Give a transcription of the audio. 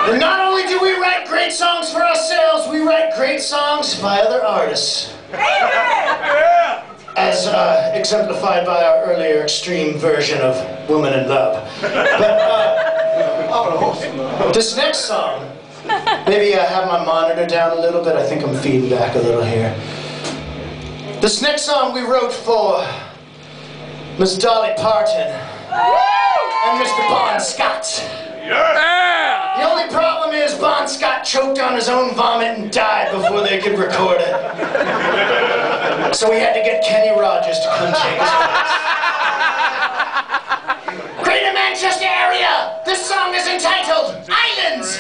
And not only do we write great songs for ourselves, we write great songs by other artists. As exemplified by our earlier extreme version of Woman in Love. But this next song, maybe I have my monitor down a little bit. I think I'm feeding back a little here. This next song we wrote for Miss Dolly Parton and Mr. Bon Scott. The only problem is Bon Scott choked on his own vomit and died before they could record it. So we had to get Kenny Rogers to come take his place. Greater Manchester area, this song is entitled Islands.